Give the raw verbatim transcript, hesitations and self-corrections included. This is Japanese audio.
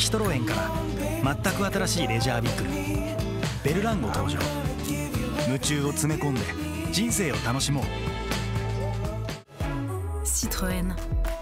シトロエンから全く新しいレジャービークルベルランゴ登場。夢中を詰め込んで人生を楽しもう。 Citroën